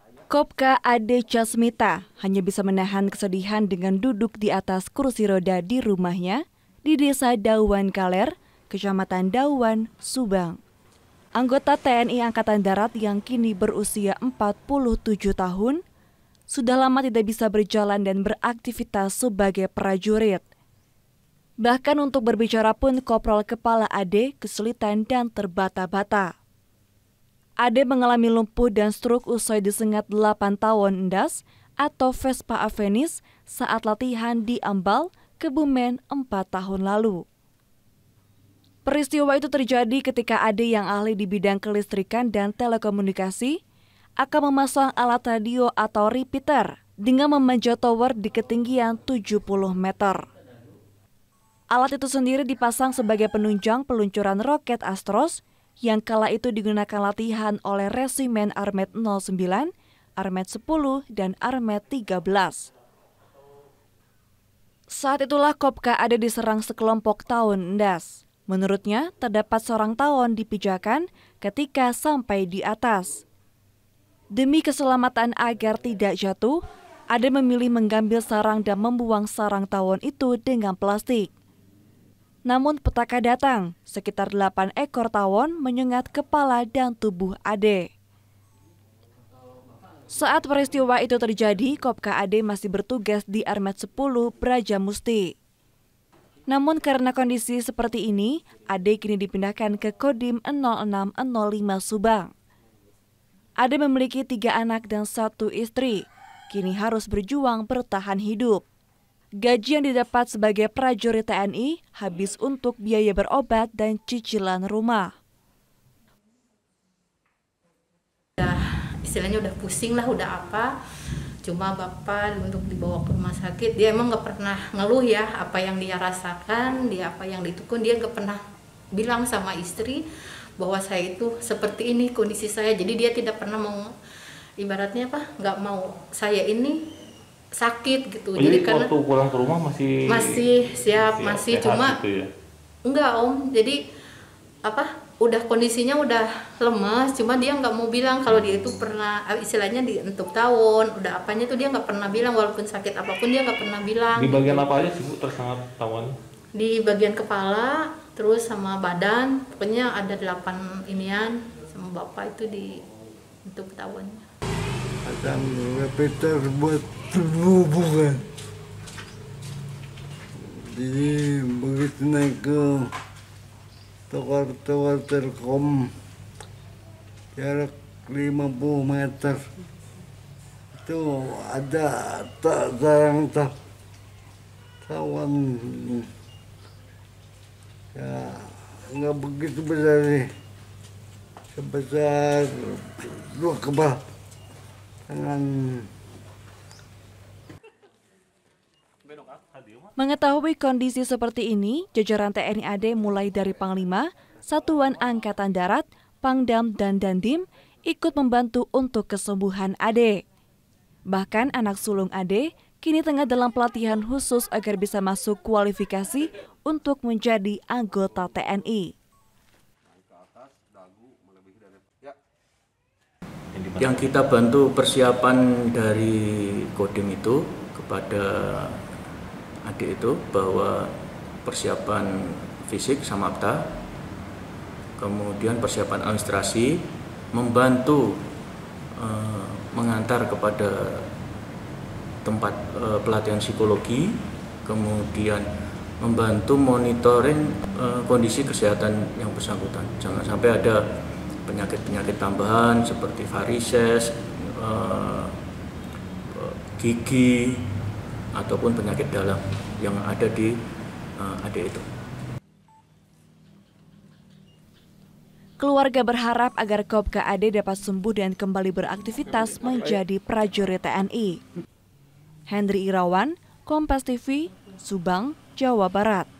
Kopka Ade Jasmita hanya bisa menahan kesedihan dengan duduk di atas kursi roda di rumahnya di Desa Dauwan Kaler, Kecamatan Dauwan, Subang. Anggota TNI Angkatan Darat yang kini berusia 47 tahun, sudah lama tidak bisa berjalan dan beraktivitas sebagai prajurit. Bahkan untuk berbicara pun Kopral Kepala Ade kesulitan dan terbata-bata. Ade mengalami lumpuh dan stroke usai disengat 8 tawon endas atau Vespa Avenis saat latihan di Ambal, Kebumen 4 tahun lalu. Peristiwa itu terjadi ketika Ade yang ahli di bidang kelistrikan dan telekomunikasi akan memasang alat radio atau repeater dengan memanjat tower di ketinggian 70 meter. Alat itu sendiri dipasang sebagai penunjang peluncuran roket Astros yang kala itu digunakan latihan oleh Resimen Armet 09, Armet 10, dan Armet 13. Saat itulah Kopka Ade diserang sekelompok tawon endas. Menurutnya, terdapat seorang tawon di pijakan ketika sampai di atas. Demi keselamatan agar tidak jatuh, Ade memilih mengambil sarang dan membuang sarang tawon itu dengan plastik. Namun petaka datang, sekitar 8 ekor tawon menyengat kepala dan tubuh Ade. Saat peristiwa itu terjadi, Kopka Ade masih bertugas di Armet 10 Brajamusti. Namun karena kondisi seperti ini, Ade kini dipindahkan ke Kodim 0605 Subang. Ade memiliki 3 anak dan 1 istri, kini harus berjuang bertahan hidup. Gaji yang didapat sebagai prajurit TNI habis untuk biaya berobat dan cicilan rumah. Istilahnya udah pusing lah, udah apa. Cuma bapak untuk dibawa ke rumah sakit, dia emang nggak pernah ngeluh ya apa yang dia rasakan, dia apa yang ditukun, dia nggak pernah bilang sama istri bahwa saya itu seperti ini kondisi saya. Jadi dia tidak pernah mau, ibaratnya apa, nggak mau saya ini sakit gitu. Jadi karena waktu pulang ke rumah masih siap cuma gitu ya? Enggak om, jadi apa, udah kondisinya udah lemes, cuma dia nggak mau bilang kalau dia itu pernah istilahnya dientuk tawon, udah apanya tuh dia nggak pernah bilang, walaupun sakit apapun dia nggak pernah bilang. Di bagian apa aja sih Bu tersengat tawon? Di bagian kepala, terus sama badan, pokoknya ada 8 inian sama bapak itu dientuk tawonnya. Ada repeater buat hubungan. Jadi begitu naik ke tower Telkom jarak 50 meter itu ada sarang tawon ya nggak begitu besar sih, sebesar 2 kepala tangan. Mengetahui kondisi seperti ini, jajaran TNI AD mulai dari Panglima, Satuan Angkatan Darat, Pangdam, dan Dandim ikut membantu untuk kesembuhan Ade. Bahkan anak sulung Ade kini tengah dalam pelatihan khusus agar bisa masuk kualifikasi untuk menjadi anggota TNI. Yang kita bantu persiapan dari Kodim itu kepada adik itu bahwa persiapan fisik sama akta, kemudian persiapan administrasi, membantu mengantar kepada tempat pelatihan psikologi, kemudian membantu monitoring kondisi kesehatan yang bersangkutan. Jangan sampai ada penyakit-penyakit tambahan seperti varises, gigi, ataupun penyakit dalam yang ada di adik itu. Keluarga berharap agar Kopka Ade dapat sembuh dan kembali beraktivitas menjadi prajurit TNI. Hendri Irawan, Kompas TV, Subang, Jawa Barat.